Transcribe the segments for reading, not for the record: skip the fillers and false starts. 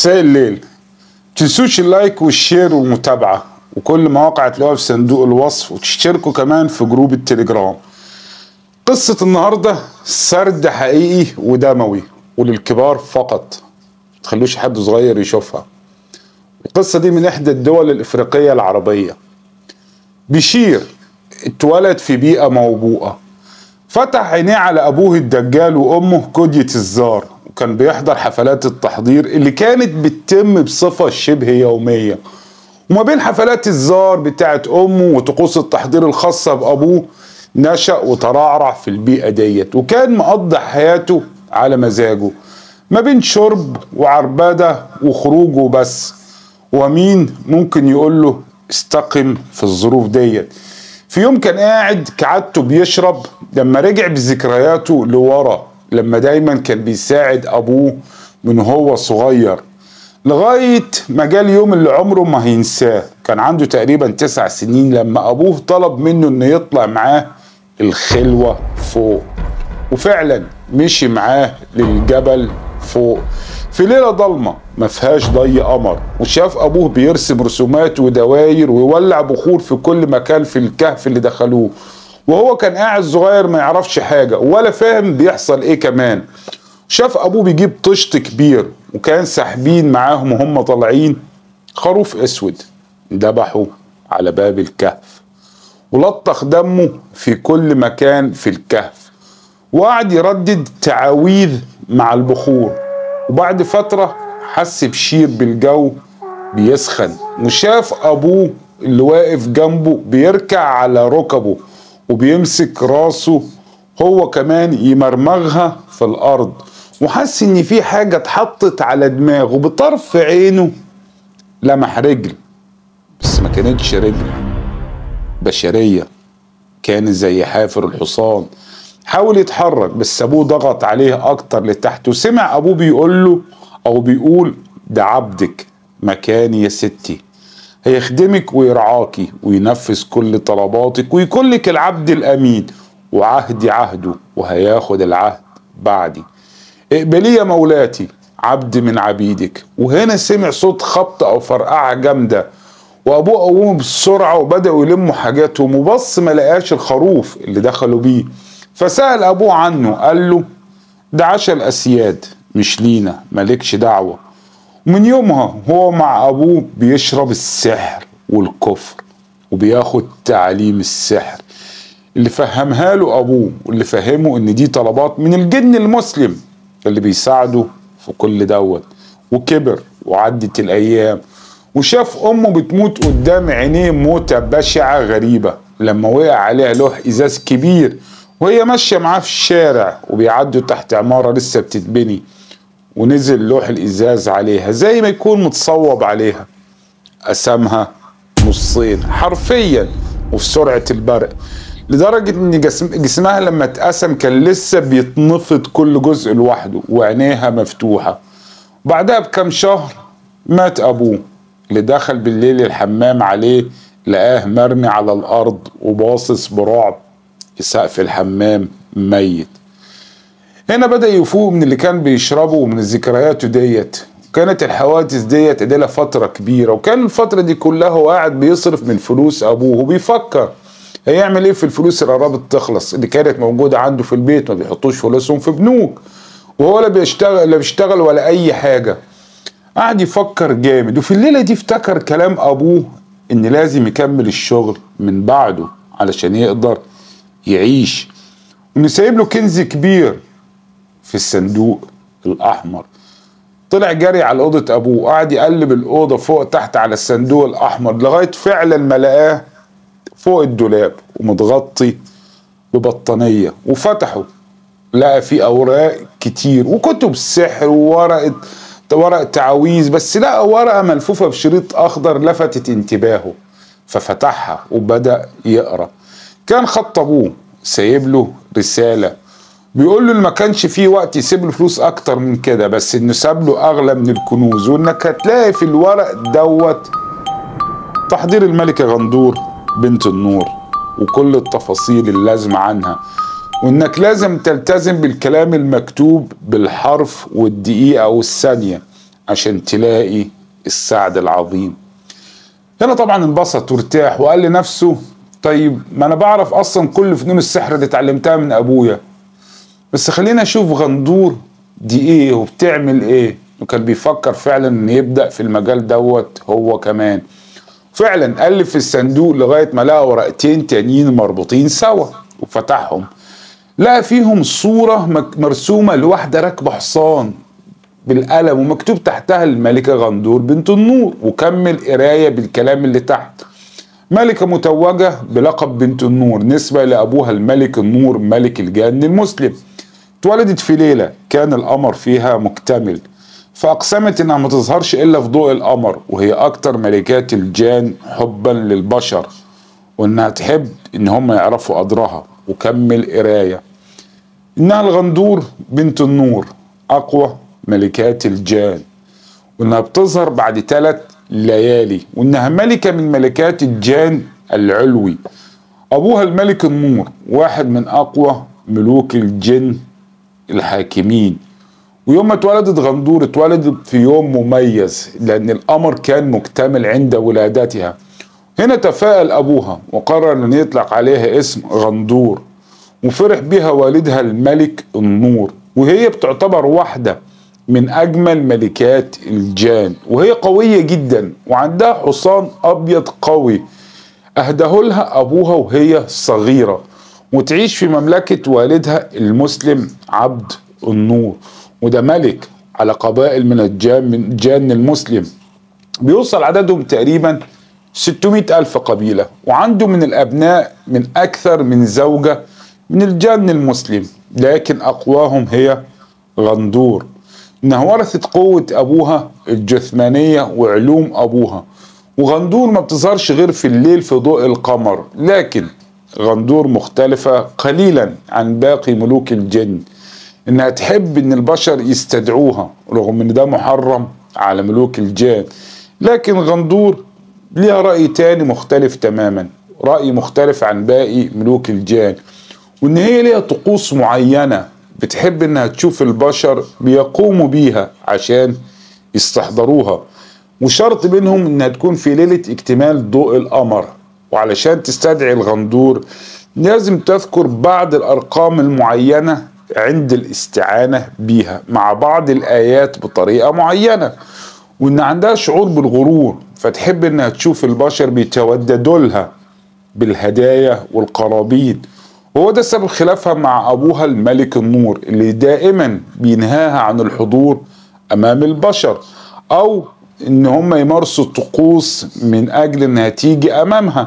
مساء الليل. متنسوش اللايك والشير والمتابعة وكل مواقع تلاقوها في صندوق الوصف، وتشتركوا كمان في جروب التليجرام. قصة النهاردة سرد حقيقي ودموي وللكبار فقط، متخلوش حد صغير يشوفها. القصة دي من إحدى الدول الإفريقية العربية. بشير اتولد في بيئة موبوءة، فتح عينيه على أبوه الدجال وأمه كودية الزار، وكان بيحضر حفلات التحضير اللي كانت بتتم بصفة شبه يومية. وما بين حفلات الزار بتاعت أمه وطقوس التحضير الخاصة بأبوه نشأ وترعرع في البيئة ديت، وكان مقضي حياته على مزاجه ما بين شرب وعربدة وخروج وبس. ومين ممكن يقول له استقم في الظروف ديت؟ في يوم كان قاعد كعادته بيشرب، لما رجع بذكرياته لورا لما دايما كان بيساعد أبوه من هو صغير، لغاية ما جه اليوم اللي عمره ما هينساه. كان عنده تقريبا 9 سنين لما أبوه طلب منه إنه يطلع معاه الخلوة فوق، وفعلا مشي معاه للجبل فوق في ليلة ضلمة ما فيهاش ضي قمر، وشاف أبوه بيرسم رسومات ودواير ويولع بخور في كل مكان في الكهف اللي دخلوه، وهو كان قاعد صغير ما يعرفش حاجة ولا فاهم بيحصل ايه كمان. شاف أبوه بيجيب طشت كبير، وكان ساحبين معاهم وهم طالعين خروف أسود ذبحوا على باب الكهف، ولطخ دمه في كل مكان في الكهف، وقعد يردد تعاويذ مع البخور. وبعد فترة حس بشير بالجو بيسخن، وشاف أبوه اللي واقف جنبه بيركع على ركبه وبيمسك راسه هو كمان يمرمغها في الأرض، وحس إن في حاجة اتحطت على دماغه. بطرف عينه لمح رجل، بس ما كانتش رجل بشرية، كان زي حافر الحصان. حاول يتحرك بس أبوه ضغط عليه أكتر لتحت، وسمع أبوه بيقول له أو بيقول ده عبدك مكاني يا ستي، هيخدمك ويرعاكي وينفذ كل طلباتك ويكون لك العبد الأمين، وعهدي عهده وهياخد العهد بعدي. اقبلي يا مولاتي عبد من عبيدك. وهنا سمع صوت خبط أو فرقعة جامدة، وأبوه قومه بسرعة وبدأوا يلموا حاجاتهم، وبص ما لقاش الخروف اللي دخلوا بيه، فسأل أبوه عنه، قال له ده عشا الأسياد مش لينا، مالكش دعوة. ومن يومها هو مع أبوه بيشرب السحر والكفر، وبياخد تعليم السحر اللي فهمها له أبوه، واللي فهمه إن دي طلبات من الجن المسلم اللي بيساعده في كل دوت. وكبر وعدت الأيام، وشاف أمه بتموت قدام عينيه موتة بشعة غريبة لما وقع عليها لوح إزاز كبير وهي ماشية معاه في الشارع، وبيعدوا تحت عمارة لسه بتتبني، ونزل لوح الإزاز عليها زي ما يكون متصوب عليها، قسمها نصين حرفيا وفي سرعة البرق، لدرجة ان جسمها لما اتقسم كان لسه بيتنفض كل جزء لوحده وعينيها مفتوحة. بعدها بكم شهر مات أبوه، اللي دخل بالليل الحمام عليه لقاه مرمي على الأرض وباصص برعب في سقف الحمام ميت. هنا بدأ يفوق من اللي كان بيشربه ومن الذكريات ديت. كانت الحوادث ديت ادالها فترة كبيرة، وكان الفترة دي كلها هو قاعد بيصرف من فلوس أبوه، وبيفكر هيعمل ايه في الفلوس اللي قربت تخلص اللي كانت موجودة عنده في البيت. ما بيحطوش فلوسهم في بنوك، وهو لا بيشتغل ولا أي حاجة. قعد يفكر جامد، وفي الليلة دي افتكر كلام أبوه إن لازم يكمل الشغل من بعده علشان يقدر يعيش، وإنه سايب له كنز كبير في الصندوق الأحمر. طلع جري على أوضة أبوه، قعد يقلب الأوضة فوق تحت على الصندوق الأحمر لغاية فعلا ما لقاه فوق الدولاب ومتغطي ببطانية، وفتحه لقى فيه أوراق كتير وكتب سحر ورق تعاويذ، بس لقى ورقة ملفوفة بشريط أخضر لفتت انتباهه، ففتحها وبدأ يقرأ. كان خط أبوه سايب له رسالة بيقول له إن ما كانش فيه وقت يسيب له فلوس أكتر من كده، بس إنه ساب له أغلى من الكنوز، وإنك هتلاقي في الورق دوت تحضير الملكة غندور بنت النور وكل التفاصيل اللازمة عنها، وإنك لازم تلتزم بالكلام المكتوب بالحرف والدقيقة والثانية عشان تلاقي السعد العظيم. هنا طبعا انبسط وارتاح وقال لنفسه طيب ما انا بعرف اصلا كل فنون السحر اللي اتعلمتها من ابويا، بس خلينا اشوف غندور دي ايه وبتعمل ايه. وكان بيفكر فعلا ان يبدأ في المجال دوت هو كمان. فعلا ألف في الصندوق لغاية ما لقى ورقتين تانيين مربوطين سوا وفتحهم، لقى فيهم صورة مرسومة لواحدة راكبة حصان بالقلم ومكتوب تحتها الملكة غندور بنت النور، وكمل قراية بالكلام اللي تحت. ملكة متوجة بلقب بنت النور نسبة لأبوها الملك النور ملك الجان المسلم. اتولدت في ليلة كان القمر فيها مكتمل، فأقسمت إنها ما تظهرش إلا في ضوء القمر، وهي أكتر ملكات الجان حبا للبشر، وإنها تحب إن هم يعرفوا قدرها. وكمل قراية إنها الغندور بنت النور أقوى ملكات الجان، وإنها بتظهر بعد 3 ليالي، وإنها ملكة من ملكات الجان العلوي. أبوها الملك النور واحد من أقوى ملوك الجن الحاكمين. ويوم ما اتولدت غندور اتولدت في يوم مميز لأن القمر كان مكتمل عند ولادتها. هنا تفاءل أبوها وقرر أن يطلق عليها اسم غندور، وفرح بها والدها الملك النور، وهي بتعتبر واحدة من أجمل ملكات الجان، وهي قوية جدا وعندها حصان أبيض قوي أهداه لها أبوها وهي صغيرة، وتعيش في مملكة والدها المسلم عبد النور، وده ملك على قبائل من الجان المسلم بيوصل عددهم تقريبا 600 ألف قبيلة، وعنده من الأبناء من أكثر من زوجة من الجان المسلم، لكن أقواهم هي غندور. إنها ورثت قوة أبوها الجثمانية وعلوم أبوها. وغندور ما بتظهرش غير في الليل في ضوء القمر، لكن غندور مختلفة قليلا عن باقي ملوك الجن، إنها تحب إن البشر يستدعوها رغم إن ده محرم على ملوك الجان. لكن غندور ليها رأي تاني مختلف تماما، رأي مختلف عن باقي ملوك الجان، وإن هي ليها طقوس معينة بتحب إنها تشوف البشر بيقوموا بيها عشان يستحضروها، وشرط منهم إنها تكون في ليلة اكتمال ضوء القمر. وعلشان تستدعي الغندور لازم تذكر بعض الأرقام المعينة عند الاستعانة بيها مع بعض الآيات بطريقة معينة، وإن عندها شعور بالغرور فتحب إنها تشوف البشر بيتوددوا لها بالهدايا والقرابين. وهو ده سبب خلافها مع أبوها الملك النور اللي دائما بينهاها عن الحضور أمام البشر، أو إن هم يمارسوا الطقوس من أجل إنها تيجي أمامهم،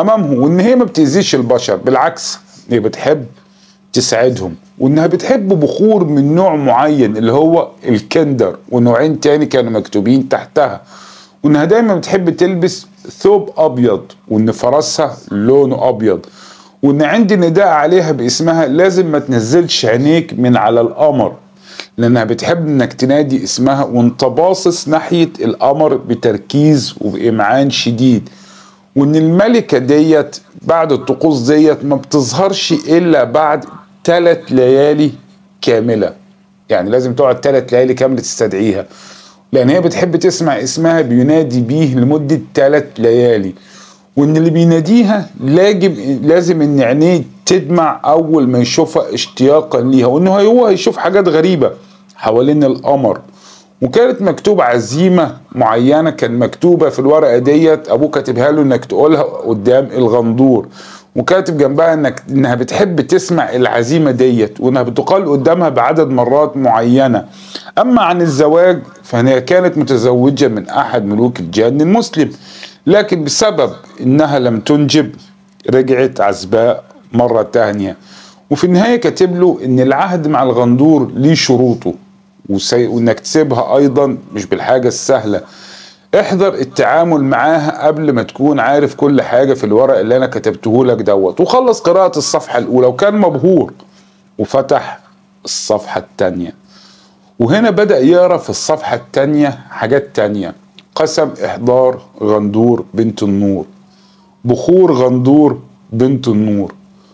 وإن هي ما بتأذيش البشر، بالعكس هي بتحب تساعدهم، وإنها بتحب بخور من نوع معين اللي هو الكندر، ونوعين تاني كانوا مكتوبين تحتها، وإنها دايما بتحب تلبس ثوب أبيض، وإن فرسها لونه أبيض، وإن عندي نداء عليها باسمها لازم ما تنزلش عينيك من على القمر، لأنها بتحب إنك تنادي اسمها وإنت باصص ناحية القمر بتركيز وبإمعان شديد. وإن الملكة ديت بعد الطقوس ديت ما بتظهرش إلا بعد 3 ليالي كاملة، يعني لازم تقعد 3 ليالي كاملة تستدعيها، لأن هي بتحب تسمع اسمها بينادي بيه لمدة 3 ليالي. وإن اللي بيناديها لازم إن عينيه تدمع أول ما يشوفها اشتياقا ليها، وإنه هو هيشوف حاجات غريبة حوالين القمر. وكانت مكتوب عزيمة معينة كان مكتوبة في الورقة ديت أبوه كاتبها له إنك تقولها قدام الغندور، وكاتب جنبها إنها بتحب تسمع العزيمة ديت، وإنها بتقال قدامها بعدد مرات معينة. أما عن الزواج فهي كانت متزوجة من أحد ملوك الجان المسلم، لكن بسبب إنها لم تنجب رجعت عزباء مرة تانية. وفي النهاية كاتب له إن العهد مع الغندور ليه شروطه، وإنك تسيبها أيضا مش بالحاجة السهلة. احذر التعامل معاها قبل ما تكون عارف كل حاجة في الورق اللي أنا كتبته لك دوت. وخلص قراءة الصفحة الأولى وكان مبهور، وفتح الصفحة التانية، وهنا بدأ يقرأ في الصفحة التانية حاجات تانية: قسم إحضار غندور بنت النور، بخور غندور بنت النور،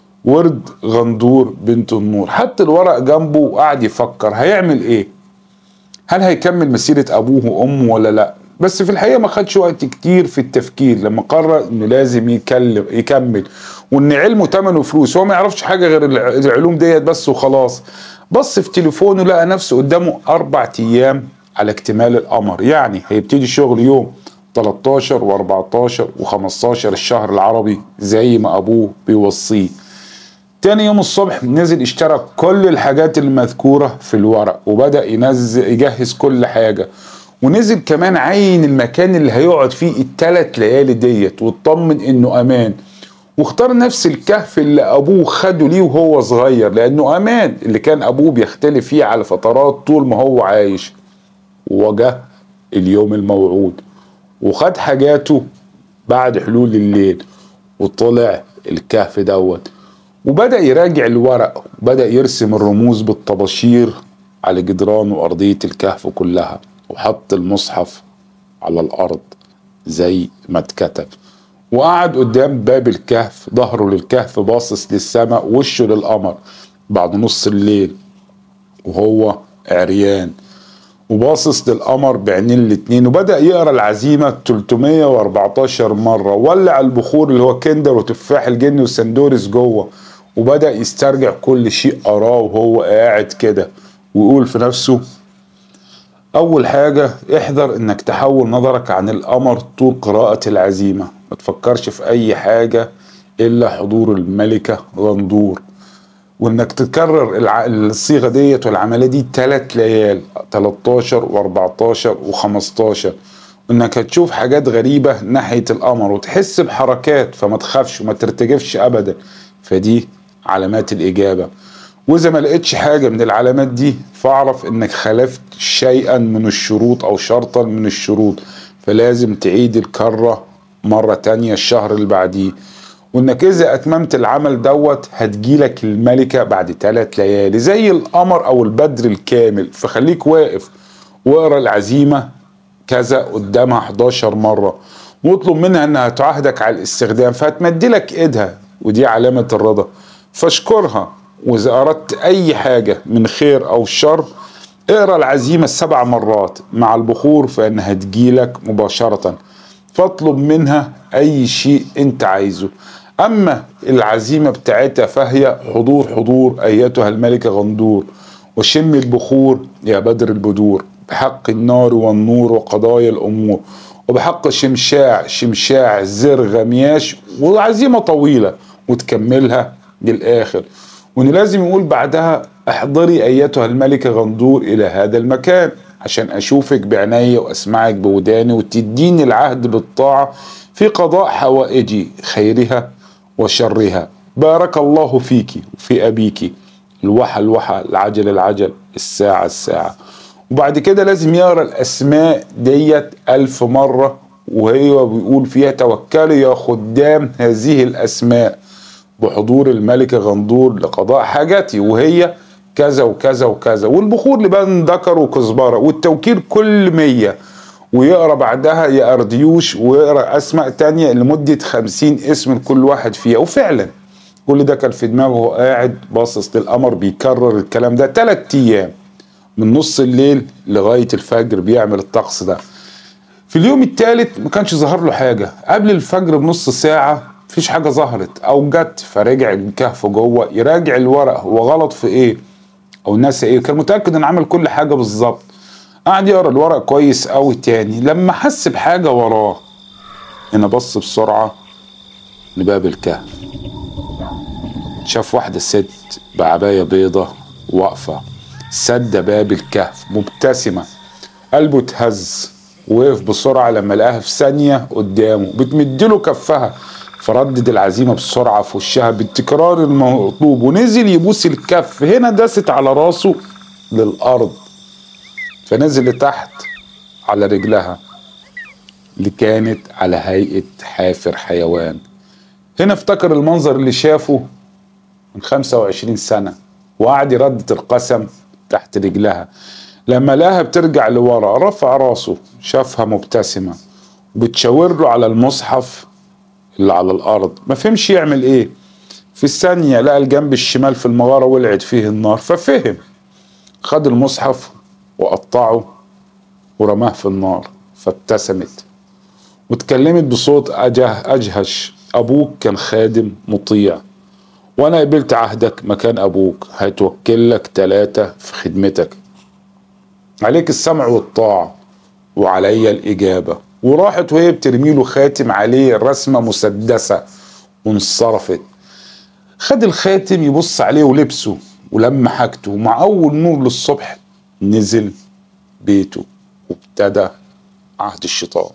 ورد غندور بنت النور. حط الورق جنبه وقعد يفكر هيعمل ايه. هل هيكمل مسيرة ابوه وامه ولا لا؟ بس في الحقيقة ما خدش وقت كتير في التفكير لما قرر انه لازم يكمل، وان علمه تمنه فلوس، هو ما يعرفش حاجة غير العلوم ديت بس وخلاص. بص في تليفونه لقى نفسه قدامه 4 ايام على اكتمال القمر، يعني هيبتدي شغل يوم 13 و14 و15 الشهر العربي زي ما ابوه بيوصيه. تاني يوم الصبح نزل اشترى كل الحاجات المذكورة في الورق، وبدأ يجهز كل حاجة، ونزل كمان عين المكان اللي هيقعد فيه ال3 ليالي ديت، واطمن انه امان، واختار نفس الكهف اللي ابوه خده ليه وهو صغير، لانه امان، اللي كان ابوه بيختلف فيه على فترات طول ما هو عايش. وجه اليوم الموعود وخد حاجاته بعد حلول الليل، وطلع الكهف دوت، وبدأ يراجع الورق، وبدأ يرسم الرموز بالطباشير على جدران وأرضية الكهف كلها، وحط المصحف على الأرض زي ما اتكتب، وقعد قدام باب الكهف ظهره للكهف باصص للسماء وشه للقمر بعد نص الليل، وهو عريان وباصص للقمر بعينين الاتنين، وبدأ يقرأ العزيمة 314 مرة، ولع البخور اللي هو كندر وتفاح الجن وسندورس جوه، وبدأ يسترجع كل شيء قراه وهو قاعد كده، ويقول في نفسه: أول حاجة احذر إنك تحول نظرك عن القمر طول قراءة العزيمة، ما تفكرش في أي حاجة إلا حضور الملكة غندور، وإنك تكرر الصيغة ديت والعملية دي 3 ليال 13 و14 و15، وإنك هتشوف حاجات غريبة ناحية القمر وتحس بحركات، فما تخافش وما ترتجفش أبدا، فدي علامات الإجابة. وإذا ما لقيتش حاجة من العلامات دي فاعرف إنك خالفت شيئا من الشروط أو شرطا من الشروط، فلازم تعيد الكرة مرة تانية الشهر اللي بعديه، وإنك إذا أتممت العمل دوت هتجيلك الملكة بعد 3 ليالي زي القمر أو البدر الكامل، فخليك واقف واقرأ العزيمة كذا قدامها 11 مرة، واطلب منها إنها تعاهدك على الاستخدام، فهتمدلك إيدها، ودي علامة الرضا، فاشكرها. وإذا أردت أي حاجة من خير أو شر اقرأ العزيمة 7 مرات مع البخور، فإنها تجيلك مباشرة، فاطلب منها أي شيء أنت عايزه. أما العزيمة بتاعتها فهي حضور أيتها الملكة غندور، وشم البخور يا بدر البدور، بحق النار والنور وقضايا الأمور، وبحق شمشاع زر غمياش، وعزيمة طويلة وتكملها للآخر، وإن لازم يقول بعدها: احضري أيتها الملكة غندور إلى هذا المكان عشان أشوفك بعيني وأسمعك بوداني، وتديني العهد بالطاعة في قضاء حوائجي خيرها وشرها، بارك الله فيك وفي أبيك، الوحى العجل الساعة. وبعد كده لازم يقرأ الأسماء ديت 1000 مرة، وهي بيقول فيها: توكلوا يا خدام هذه الأسماء بحضور الملكة غندور لقضاء حاجاتي، وهي كذا وكذا وكذا، والبخور لبان ذكر وكزبرة، والتوكيل كل 100، ويقرأ بعدها يا أرديوش، ويقرأ أسماء تانية لمدة 50 اسم لكل واحد فيها. وفعلا كل ده كان في دماغه وهو قاعد باصص للقمر بيكرر الكلام ده 3 أيام من نص الليل لغاية الفجر بيعمل الطقس ده. في اليوم الثالث ما كانش ظهر له حاجة، قبل الفجر بنص ساعة مفيش حاجة ظهرت أو جت، فرجع الكهف جوه يراجع الورق هو غلط في إيه أو ناسي إيه، كان متأكد إن عمل كل حاجة بالظبط. قعد يقرا الورق كويس قوي تاني، لما حس بحاجة وراه هنا بص بسرعة لباب الكهف، شاف واحدة ست بعباية بيضة واقفة سد باب الكهف مبتسمة، قلبه اتهز، وقف بسرعة لما لقاها في ثانية قدامه بتمدله كفها، فردد العزيمة بسرعة في وشها بالتكرار المطلوب، ونزل يبوس الكف، هنا دست على راسه للأرض، فنزل لتحت على رجلها اللي كانت على هيئة حافر حيوان. هنا افتكر المنظر اللي شافه من 25 سنة، وقعد يردد القسم تحت رجلها. لما لقاها بترجع لورا رفع راسه، شافها مبتسمة وبتشاور له على المصحف اللي على الأرض، ما فهمش يعمل ايه. في الثانية لقى الجنب الشمال في المغارة ولعت فيه النار، ففهم، خد المصحف وقطعه ورماه في النار. فابتسمت واتكلمت بصوت أجهش: أبوك كان خادم مطيع، وأنا قبلت عهدك مكان أبوك، هيتوكلك 3 في خدمتك، عليك السمع والطاعة وعليا الإجابة. وراحت وهي بترميله خاتم عليه رسمة مسدسة وانصرفت. خد الخاتم يبص عليه ولبسه ولم حاجته، ومع أول نور للصبح نزل بيته وابتدى عهد الشيطان.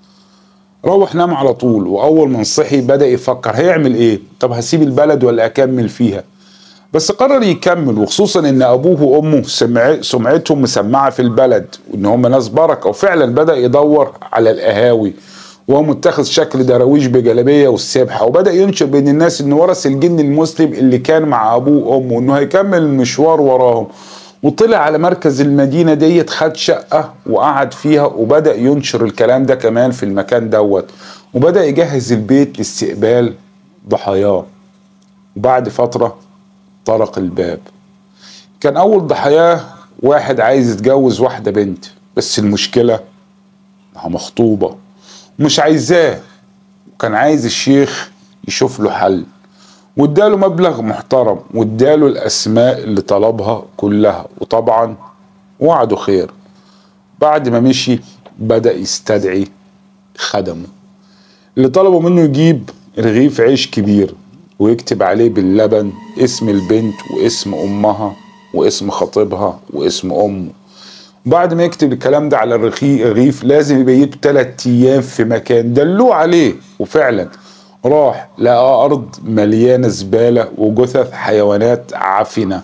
روح نام على طول، وأول ما صحي بدأ يفكر هيعمل إيه؟ طب هسيب البلد ولا أكمل فيها؟ بس قرر يكمل، وخصوصا إن أبوه وأمه سمعتهم مسمعة في البلد وإن هم ناس بركة. وفعلا بدأ يدور على القهاوي وهو متخذ شكل دراويش بجلابية والسبحة، وبدأ ينشر بين الناس إنه ورث الجن المسلم اللي كان مع أبوه وأمه، وإنه هيكمل المشوار وراهم. وطلع على مركز المدينة ديت، خد شقة وقعد فيها، وبدأ ينشر الكلام ده كمان في المكان دوت، وبدأ يجهز البيت لاستقبال ضحاياه. وبعد فترة طرق الباب. كان أول ضحاياه واحد عايز يتجوز واحدة بنت، بس المشكلة انها مخطوبة ومش عايزاه، وكان عايز الشيخ يشوف له حل، واداله مبلغ محترم واداله الأسماء اللي طلبها كلها، وطبعا وعده خير. بعد ما مشي بدأ يستدعي خدمه اللي طلبوا منه يجيب رغيف عيش كبير ويكتب عليه باللبن اسم البنت واسم أمها واسم خطيبها واسم أمه. بعد ما يكتب الكلام ده على الرغيف لازم يبيته 3 أيام في مكان دلوه عليه. وفعلا راح لقى أرض مليانة زبالة وجثث حيوانات عفنة.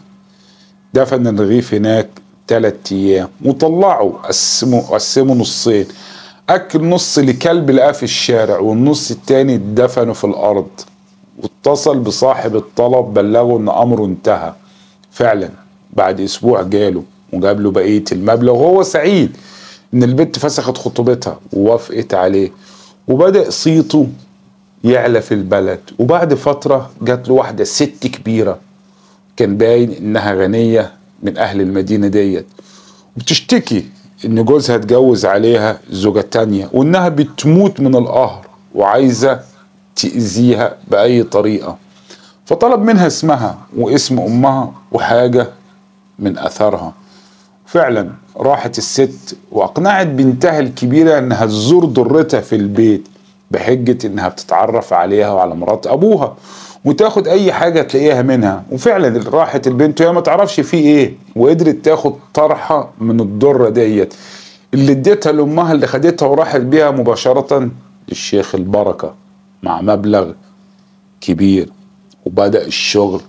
دفن الرغيف هناك 3 أيام وطلعوا قسموا نصين، أكل نص لكلب لقاه في الشارع والنص التاني دفنه في الأرض. واتصل بصاحب الطلب بلغه إن أمره انتهى. فعلا بعد أسبوع جاله وجاب له بقية المبلغ، وهو سعيد إن البنت فسخت خطوبتها ووافقت عليه. وبدأ صيته يعلى في البلد. وبعد فترة جات له واحدة ست كبيرة، كان باين إنها غنية من أهل المدينة ديت، بتشتكي إن جوزها اتجوز عليها زوجة تانية وإنها بتموت من القهر وعايزة تأذيها بأي طريقة. فطلب منها اسمها واسم أمها وحاجة من أثرها. فعلا راحت الست وأقنعت بنتها الكبيرة إنها تزور ضرتها في البيت بحجة إنها بتتعرف عليها وعلى مرات أبوها وتاخد أي حاجة تلاقيها منها. وفعلا راحت البنت وهي ما تعرفش فيه إيه، وقدرت تاخد طرحة من الضرة ديت اللي اديتها لأمها، اللي خدتها وراحت بيها مباشرة للشيخ البركة مع مبلغ كبير. وبدأ الشغل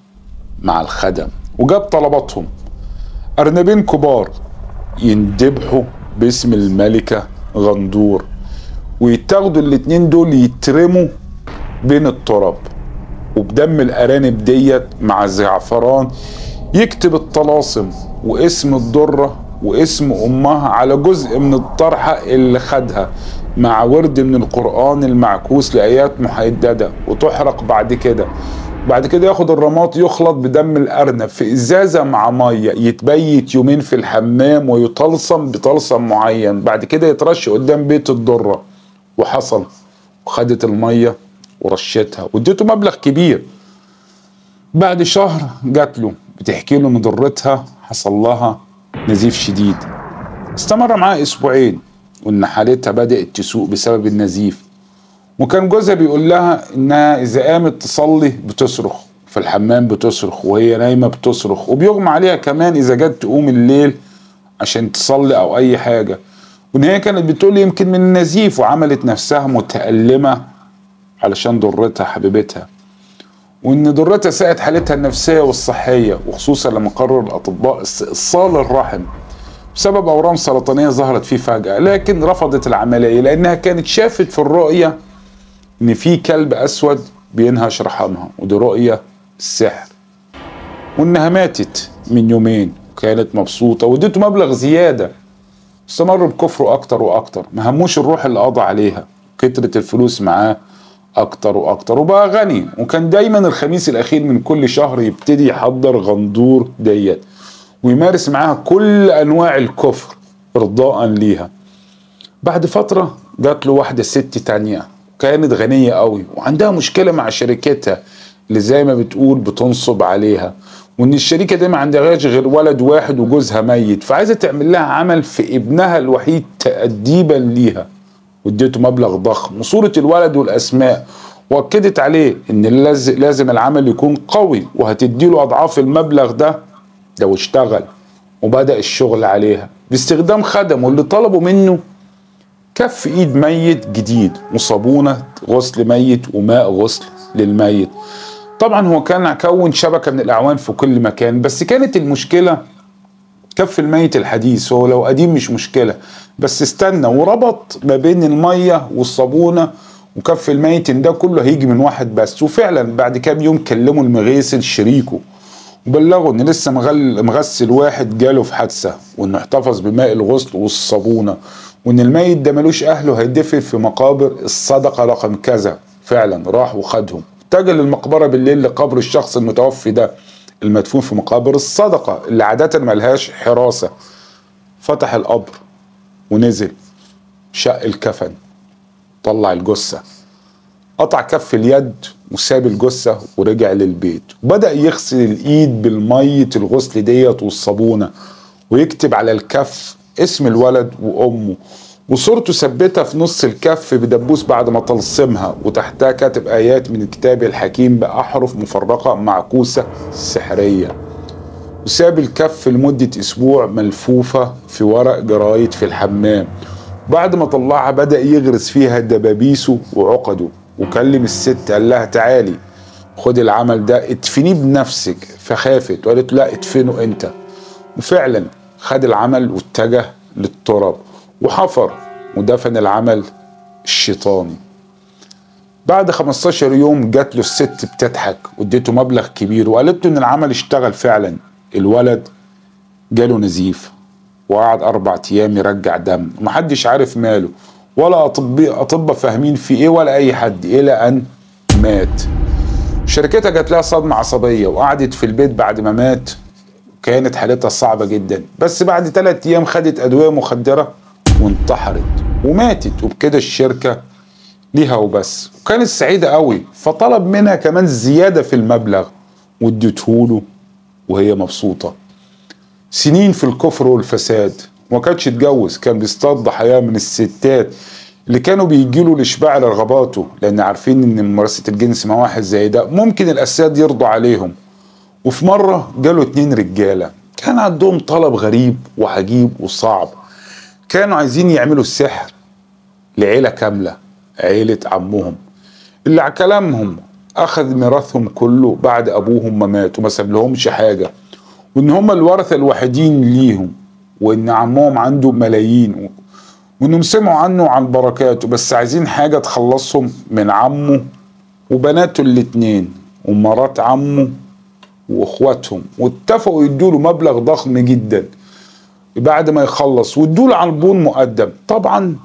مع الخدم وجاب طلباتهم. أرنبين كبار يندبحوا باسم الملكة غندور، ويتاخدوا الاتنين دول يترموا بين التراب، وبدم الأرانب ديت مع الزعفران يكتب الطلاسم واسم الضرة واسم أمها على جزء من الطرحة اللي خدها، مع ورد من القرآن المعكوس لآيات محددة، وتحرق بعد كده ياخد الرماد يخلط بدم الأرنب في إزازة مع مية، يتبيت يومين في الحمام ويطلسم بطلسم معين، بعد كده يترش قدام بيت الضرة. وحصل، وخدت المية ورشتها واديته مبلغ كبير. بعد شهر جات له بتحكي له ان ضرتها حصل لها نزيف شديد استمر معاها 2 أسبوع، وان حالتها بدأت تسوء بسبب النزيف. وكان جوزها بيقول لها انها اذا قامت تصلي بتصرخ، في الحمام بتصرخ، وهي نايمة بتصرخ، وبيغمى عليها كمان اذا جت تقوم الليل عشان تصلي او اي حاجة. وان هي كانت بتقول يمكن من النزيف، وعملت نفسها متألمة علشان ضرتها حبيبتها، وان ضرتها ساءت حالتها النفسية والصحية، وخصوصا لما قرر الاطباء استئصال الرحم بسبب اورام سرطانية ظهرت فيه فجأة. لكن رفضت العملية لانها كانت شافت في الرؤية ان في كلب اسود بينهش رحمها، ودي رؤية السحر، وانها ماتت من يومين وكانت مبسوطة، واديته مبلغ زيادة. استمر بكفره اكتر واكتر، ما هموش الروح اللي قضى عليها، كترت الفلوس معاه اكتر واكتر وبقى غني. وكان دايما الخميس الاخير من كل شهر يبتدي يحضر غندور ديت ويمارس معاها كل انواع الكفر إرضاء ليها. بعد فترة جات له واحدة ست تانية كانت غنية قوي وعندها مشكلة مع شركتها اللي زي ما بتقول بتنصب عليها، وان الشركة دي ما عندهاش غير ولد واحد وجوزها ميت، فعايزة تعمل لها عمل في ابنها الوحيد تأديبا ليها، واديته مبلغ ضخم وصورة الولد والأسماء، وأكدت عليه ان لازم العمل يكون قوي وهتديله أضعاف المبلغ ده لو اشتغل. وبدأ الشغل عليها باستخدام خدمه اللي طلبوا منه كف ايد ميت جديد وصابونة غسل ميت وماء غسل للميت. طبعا هو كان كون شبكة من الأعوان في كل مكان، بس كانت المشكلة كف الميت الحديث، هو لو قديم مش مشكلة، بس استنى وربط ما بين المية والصابونة وكف الميت ان ده كله هيجي من واحد بس. وفعلا بعد كام يوم كلموا المغيسل شريكه وبلغوا ان لسه مغسل واحد جاله في حادثة، وانه احتفظ بماء الغسل والصابونة، وان الميت ده ملوش اهله هيدفن في مقابر الصدقة رقم كذا. فعلا راح وخدهم، اتجه للمقبرة بالليل لقبر الشخص المتوفي ده المدفون في مقابر الصدقة اللي عادة ملهاش حراسة. فتح القبر ونزل، شق الكفن، طلع الجثة، قطع كف اليد وساب الجثة ورجع للبيت، وبدأ يغسل الإيد بالمية الغسل ديت والصابونة، ويكتب على الكف اسم الولد وأمه، وصورته ثبتها في نص الكف بدبوس بعد ما طلسمها، وتحتها كاتب آيات من الكتاب الحكيم بأحرف مفرقة معكوسة سحرية. وساب الكف لمدة أسبوع ملفوفة في ورق جرايد في الحمام. بعد ما طلعها بدأ يغرس فيها دبابيسه وعقده، وكلم الست قال لها تعالي خد العمل ده ادفنيه بنفسك، فخافت وقالت لا ادفنه انت. وفعلا خد العمل واتجه للتراب وحفر ودفن العمل الشيطاني. بعد 15 يوم جات له الست بتضحك واديته مبلغ كبير وقالت له ان العمل اشتغل فعلا. الولد جاله نزيف وقعد 4 أيام يرجع دم، ومحدش عارف ماله ولا أطباء فاهمين في ايه ولا اي حد، الى ان مات. شركتها جات لها صدمة عصبية وقعدت في البيت بعد ما مات، كانت حالتها صعبة جدا، بس بعد 3 أيام خدت أدوية مخدرة وانتحرت وماتت. وبكده الشركة ليها وبس، وكانت سعيدة قوي، فطلب منها كمان زيادة في المبلغ واديتهوله وهي مبسوطة. سنين في الكفر والفساد، وما كانش اتجوز، كان بيصطاد ضحاياه من الستات اللي كانوا بيجيله لإشباع رغباته، لأن عارفين إن ممارسة الجنس مع واحد زي ده ممكن الأسياد يرضوا عليهم. وفي مرة جاله 2 رجالة كان عندهم طلب غريب وعجيب وصعب، كانوا عايزين يعملوا السحر لعيلة كاملة، عيلة عمهم اللي على كلامهم أخذ ميراثهم كله بعد أبوهم ما مات وما ساب لهمش حاجة، وإن هم الورثة الوحيدين ليهم، وإن عمهم عنده ملايين، وإنهم سمعوا عنه وعن بركاته، بس عايزين حاجة تخلصهم من عمه وبناته الاتنين ومرات عمه واخواتهم. واتفقوا يدوله مبلغ ضخم جدا بعد ما يخلص، وادوله عربون مقدم، طبعا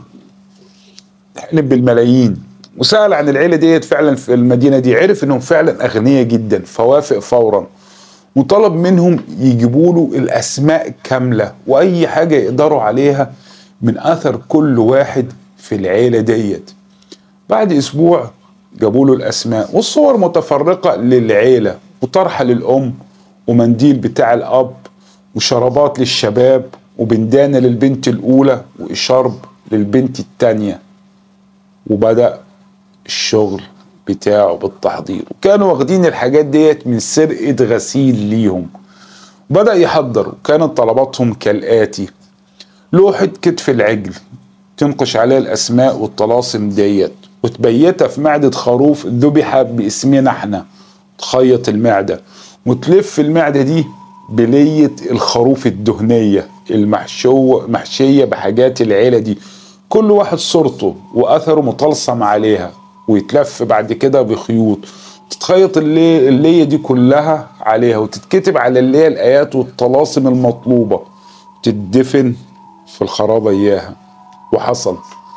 حلم بالملايين. وسأل عن العيلة ديت فعلا في المدينة دي، عرف انهم فعلا اغنياء جدا، فوافق فورا وطلب منهم يجيبوا له الاسماء كاملة واي حاجة يقدروا عليها من اثر كل واحد في العيلة ديت. بعد اسبوع جابوا له الاسماء والصور متفرقة للعيلة، وطرحة للام ومنديل بتاع الاب وشرابات للشباب وبندانة للبنت الاولى واشارب للبنت التانية. وبدأ الشغل بتاعه بالتحضير، وكانوا واخدين الحاجات ديت من سرقة غسيل ليهم. بدأ يحضر، وكانت طلباتهم كالآتي: لوحة كتف العجل تنقش عليها الأسماء والطلاسم ديت وتبيتها في معدة خروف ذبح باسمنا احنا، تخيط المعدة وتلف المعدة دي بلية الخروف الدهنية المحشية بحاجات العيلة دي، كل واحد صورته وأثره مطلسم عليها، ويتلف بعد كده بخيوط، تتخيط اللية دي كلها عليها، وتتكتب على اللية الآيات والطلاسم المطلوبة، تدفن في الخرابة إياها. وحصل،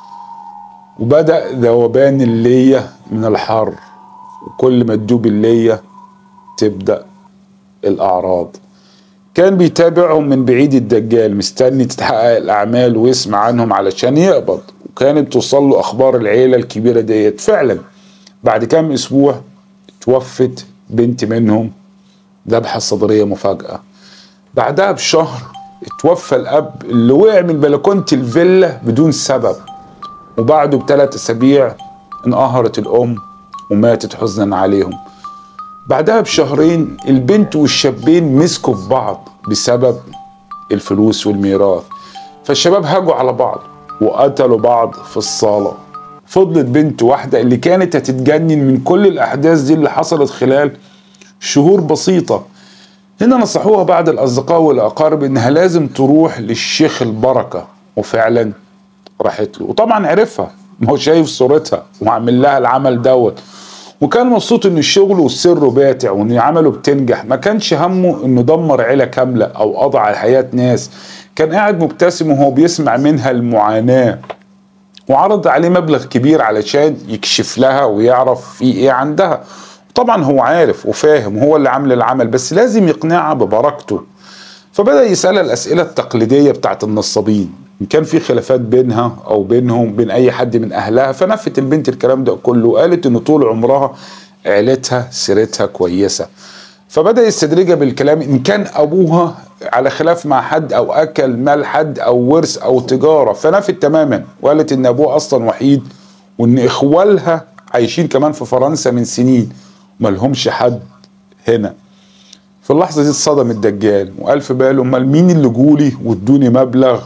وبدأ ذوبان اللية من الحر، وكل ما تدوب اللية تبدأ الأعراض. كان بيتابعهم من بعيد الدجال، مستني تتحقق الأعمال ويسمع عنهم علشان يقبض. وكانت توصل له أخبار العيلة الكبيرة ديت. فعلا بعد كام أسبوع توفت بنت منهم ذبحة صدرية مفاجأة. بعدها بشهر اتوفى الأب اللي وقع من بلكونة الفيلا بدون سبب. وبعده ب3 أسابيع انقهرت الأم وماتت حزنا عليهم. بعدها بشهرين البنت والشابين مسكوا في بعض بسبب الفلوس والميراث، فالشباب هاجوا على بعض وقتلوا بعض في الصالة. فضلت بنت واحدة اللي كانت هتتجنن من كل الأحداث دي اللي حصلت خلال شهور بسيطة. هنا نصحوها بعض الأصدقاء والأقارب إنها لازم تروح للشيخ البركة، وفعلا راحت له. وطبعا عرفها، ما هو شايف صورتها وعمل لها العمل دوت، وكان مبسوط ان الشغل والسر باتع وان عمله بتنجح. ما كانش همه انه دمر عيلة كاملة او قضى على حياة ناس. كان قاعد مبتسم وهو بيسمع منها المعاناة، وعرض عليه مبلغ كبير علشان يكشف لها ويعرف في ايه عندها. طبعا هو عارف وفاهم، هو اللي عامل العمل، بس لازم يقنعها ببركته. فبدأ يسألها الأسئلة التقليدية بتاعت النصابين، إن كان في خلافات بينها أو بينهم بين أي حد من أهلها. فنفت البنت الكلام ده كله، وقالت إن طول عمرها عيلتها سيرتها كويسة. فبدأ يستدرجها بالكلام إن كان أبوها على خلاف مع حد أو أكل مال حد أو ورث أو تجارة. فنفت تماما وقالت إن أبوها أصلا وحيد، وإن إخوالها عايشين كمان في فرنسا من سنين وملهمش حد هنا. في اللحظة دي اتصدم الدجال وقال في باله امال مين اللي جولي وادوني مبلغ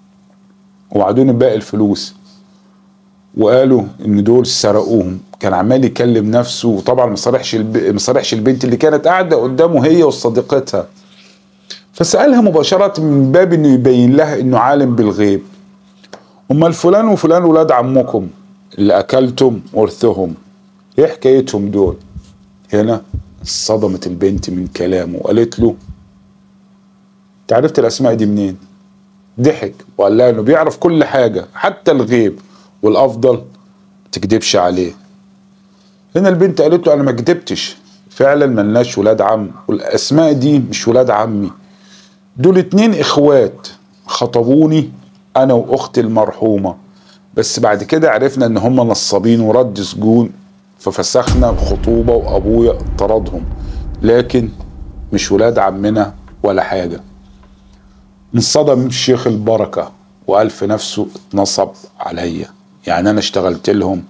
ووعدوني باقي الفلوس، وقالوا ان دول سرقوهم. كان عمال يكلم نفسه، وطبعا ما صرحش البنت اللي كانت قاعدة قدامه هي وصديقتها. فسألها مباشرة من باب انه يبين لها انه عالم بالغيب، امال فلان وفلان ولاد عمكم اللي اكلتم ورثهم ايه حكايتهم دول؟ هنا صدمت البنت من كلامه وقالت له انت عرفت الاسماء دي منين؟ ضحك وقال لها انه بيعرف كل حاجة حتى الغيب، والافضل ما تكدبش عليه. هنا البنت قالت له انا ما كدبتش، فعلا ملناش ولاد عم، والاسماء دي مش ولاد عمي، دول 2 اخوات خطبوني انا واختي المرحومة، بس بعد كده عرفنا ان هم نصابين ورد سجون ففسخنا الخطوبة وابويا طردهم، لكن مش ولاد عمنا ولا حاجة. انصدم الشيخ البركة وقال في نفسه اتنصب عليا، يعني انا اشتغلت لهم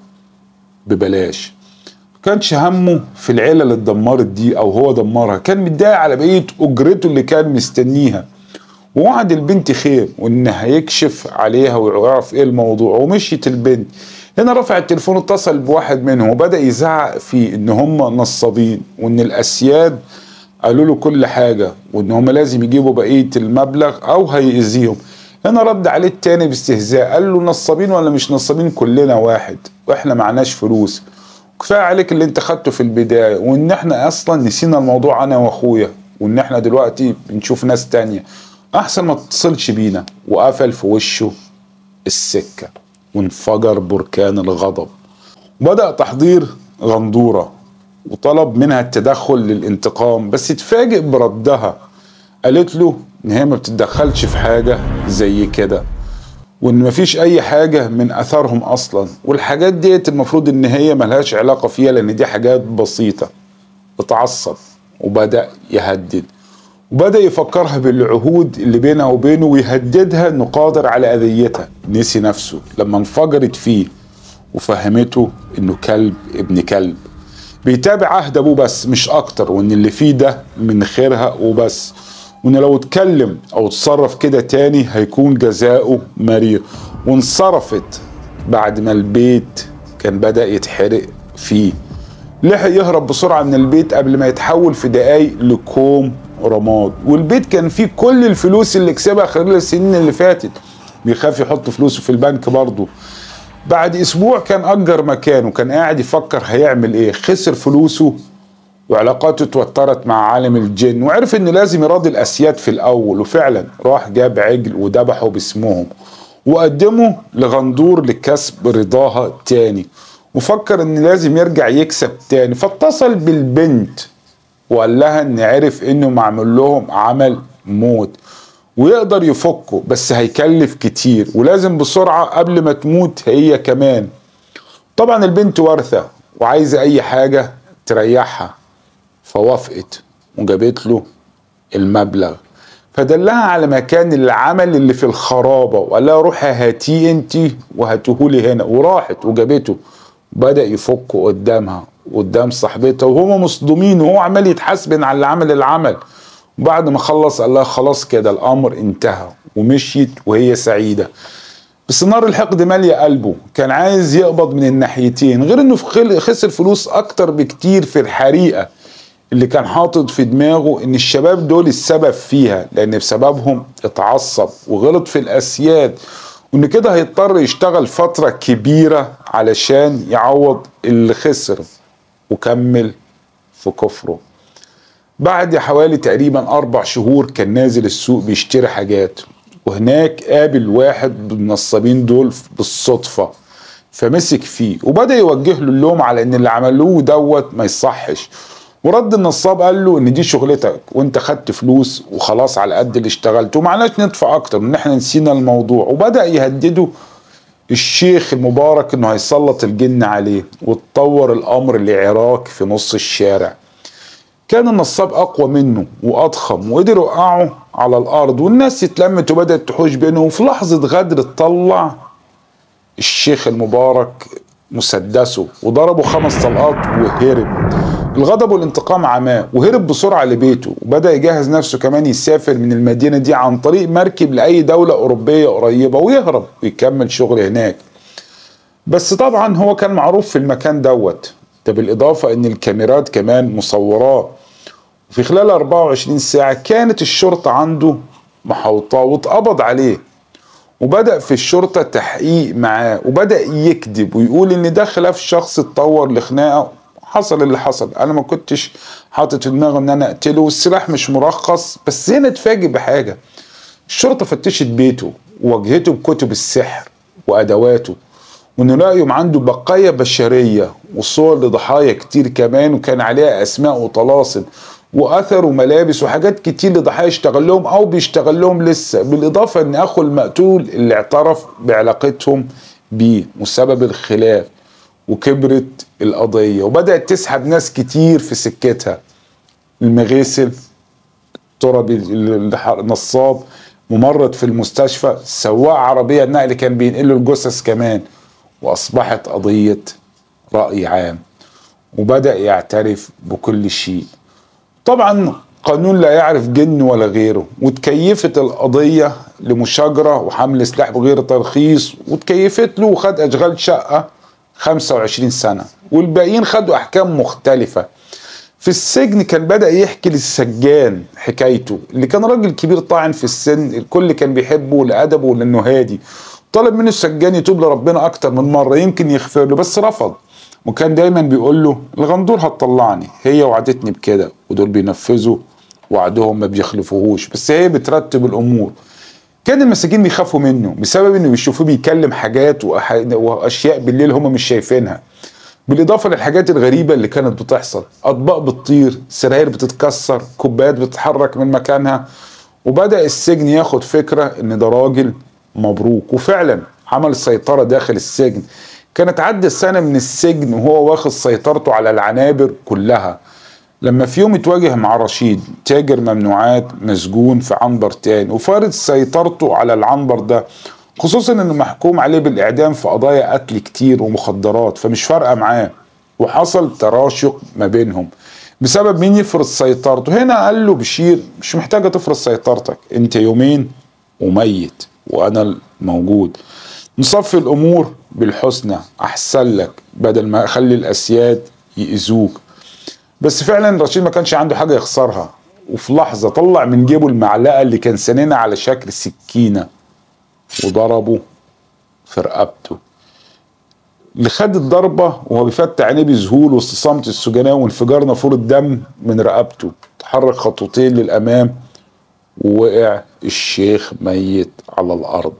ببلاش. كانش همه في العيلة اللي اتدمرت دي او هو دمرها، كان متضايق على بقية اجرته اللي كان مستنيها، ووعد البنت خير وان هيكشف عليها ويعرف ايه الموضوع. ومشيت البنت. هنا رفع التليفون اتصل بواحد منهم وبدأ يزعق فيه ان هم نصابين، وان الاسياد قالوا له كل حاجة، وان هم لازم يجيبوا بقية المبلغ او هيأذيهم. هنا رد عليه التاني باستهزاء قال له نصابين ولا مش نصابين كلنا واحد، واحنا معناش فلوس، كفاية عليك اللي انت خدته في البداية، وان احنا اصلا نسينا الموضوع انا واخويا، وان احنا دلوقتي بنشوف ناس تانية، احسن ما تتصلش بينا. وقفل في وشه السكة وانفجر بركان الغضب. بدأ تحضير غندورة وطلب منها التدخل للانتقام، بس اتفاجئ بردها. قالت له ان هي ما بتتدخلش في حاجة زي كده، وان مفيش اي حاجة من اثارهم اصلا، والحاجات ديت المفروض ان هي ملهاش علاقة فيها لان دي حاجات بسيطة. اتعصب وبدأ يهدد، وبدأ يفكرها بالعهود اللي بينها وبينه ويهددها انه قادر على اذيتها. نسي نفسه لما انفجرت فيه وفهمته انه كلب ابن كلب بيتابع عهد ابوه بس مش اكتر، وان اللي فيه ده من خيرها وبس، وان لو اتكلم او اتصرف كده تاني هيكون جزاؤه مرير. وانصرفت بعد ما البيت كان بدأ يتحرق فيه. لحق يهرب بسرعة من البيت قبل ما يتحول في دقايق لكوم رماد، والبيت كان فيه كل الفلوس اللي كسبها خلال السنين اللي فاتت، بيخاف يحط فلوسه في البنك برضه. بعد اسبوع كان اجر مكان وكان قاعد يفكر هيعمل ايه. خسر فلوسه وعلاقاته اتوترت مع عالم الجن، وعرف انه لازم يراضي الاسياد في الاول، وفعلا راح جاب عجل وذبحه باسمهم وقدمه لغندور لكسب رضاها تاني، وفكر ان لازم يرجع يكسب تاني. فاتصل بالبنت وقال لها ان عرف انه معمول لهم عمل موت، ويقدر يفكه بس هيكلف كتير ولازم بسرعة قبل ما تموت هي كمان. طبعا البنت وارثة وعايزة اي حاجة تريحها، فوافقت وجابت له المبلغ، فدلها على مكان العمل اللي في الخرابة وقال لها روحي هاتيه انتي وهاتهولي هنا، وراحت وجابته. بدأ يفكه قدامها قدام صاحبتها وهما مصدومين، وهو عمال يتحاسبن على اللي عمل العمل. وبعد ما خلص قال لها خلاص كده الامر انتهى، ومشيت وهي سعيدة. بس نار الحقد مالية قلبه، كان عايز يقبض من الناحيتين، غير انه خسر فلوس اكتر بكتير في الحريقة اللي كان حاطط في دماغه ان الشباب دول السبب فيها، لان بسببهم اتعصب وغلط في الاسياد، وان كده هيضطر يشتغل فترة كبيرة علشان يعوض اللي خسر، وكمل في كفره. بعد حوالي تقريبا 4 شهور كان نازل السوق بيشتري حاجات، وهناك قابل واحد من النصابين دول بالصدفة، فمسك فيه وبدأ يوجه له اللوم على ان اللي عملوه دوت ما يصحش. ورد النصاب قال له ان دي شغلتك وانت خدت فلوس وخلاص على قد اللي اشتغلته ومعناش ندفع اكتر من احنا نسينا الموضوع. وبدأ يهدده الشيخ المبارك انه هيسلط الجن عليه، واتطور الامر لعراك في نص الشارع. كان النصاب اقوى منه واضخم وقدر يوقعه على الارض، والناس اتلمت وبدأت تحوش بينه. وفي لحظة غدر طلع الشيخ المبارك مسدسه وضربه 5 طلقات وهرب. الغضب والانتقام عماه وهرب بسرعة لبيته، وبدأ يجهز نفسه كمان يسافر من المدينة دي عن طريق مركب لأي دولة أوروبية قريبة ويهرب ويكمل شغل هناك. بس طبعا هو كان معروف في المكان دوت، ده بالإضافة إن الكاميرات كمان مصوراه. وفي خلال 24 ساعة كانت الشرطة عنده محوطاه واتقبض عليه. وبدأ في الشرطة تحقيق معاه، وبدأ يكذب ويقول ان ده خلاف شخص اتطور لخناقة. حصل اللي حصل، انا ما كنتش حاطط في دماغي ان انا اقتله، والسلاح مش مرخص. بس هنا اتفاجئ بحاجة، الشرطة فتشت بيته وواجهته بكتب السحر وادواته، وانه لقيهم عنده بقايا بشرية وصور لضحايا كتير كمان، وكان عليها اسماء وطلاسم واثر وملابس وحاجات كتير لضحايا اشتغل لهم او بيشتغل لهم لسه. بالاضافه ان اخو المقتول اللي اعترف بعلاقتهم بيه وسبب الخلاف، وكبرت القضيه وبدات تسحب ناس كتير في سكتها. المغيسل، تربي، النصاب، ممرض في المستشفى، سواق عربيه النقل كان بينقلوا الجثث كمان. واصبحت قضيه راي عام، وبدا يعترف بكل شيء. طبعا قانون لا يعرف جن ولا غيره، وتكيفت القضية لمشاجرة وحمل سلاح بغير ترخيص، وتكيفت له وخد أشغال شقة 25 سنة، والباقيين خدوا أحكام مختلفة. في السجن كان بدأ يحكي للسجان حكايته، اللي كان راجل كبير طاعن في السن، الكل كان بيحبه لأدبه ولأنه هادي. طلب منه السجان يتوب لربنا أكتر من مرة يمكن يغفر له، بس رفض. وكان دايما بيقول له الغندور هتطلعني، هي وعدتني بكده، ودول بينفذوا وعدهم ما بيخلفوهوش، بس هي بترتب الامور. كان المساجين بيخافوا منه بسبب انه بيشوفوه بيتكلم حاجات واشياء بالليل هم مش شايفينها، بالاضافه للحاجات الغريبه اللي كانت بتحصل، اطباق بتطير، سراير بتتكسر، كوبايات بتتحرك من مكانها. وبدا السجن ياخد فكره ان ده راجل مبروك، وفعلا عمل سيطره داخل السجن. كانت عدى السنة من السجن وهو واخد سيطرته على العنابر كلها، لما في يوم اتواجه مع رشيد تاجر ممنوعات مسجون في عنبر تاني، وفارض سيطرته على العنبر ده، خصوصا انه محكوم عليه بالاعدام في قضايا قتل كتير ومخدرات، فمش فارقة معاه. وحصل تراشق ما بينهم بسبب مين يفرض سيطرته. هنا قال له بشير مش محتاجة تفرض سيطرتك، انت يومين وميت وانا موجود. نصفي الامور بالحسنى احسن لك، بدل ما اخلي الاسياد يأذوك. بس فعلا رشيد ما كانش عنده حاجه يخسرها، وفي لحظه طلع من جيبه المعلقه اللي كان سنينها على شكل سكينه وضربه في رقبته. اللي خد الضربه وهو بيفتح عينيه بذهول وسط صمت السجناء وانفجار نافوره دم من رقبته، تحرك خطوتين للامام ووقع الشيخ ميت على الارض.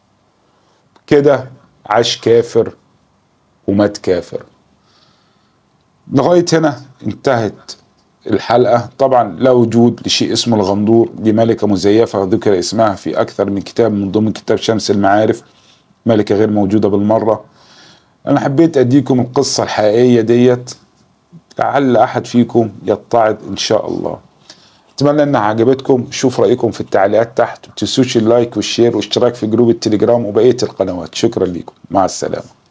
كده عاش كافر ومات كافر. لغاية هنا انتهت الحلقة. طبعا لا وجود لشيء اسمه الغندور، دي ملكة مزيفة ذكر اسمها في أكثر من كتاب من ضمن كتاب شمس المعارف، ملكة غير موجودة بالمرة. أنا حبيت أديكم القصة الحقيقية ديت لعل أحد فيكم يتعظ إن شاء الله. أتمنى إنها عجبتكم. شوف رأيكم في التعليقات تحت، متنسوش اللايك والشير والاشتراك في جروب التليجرام وبقية القنوات. شكرا لكم، مع السلامة.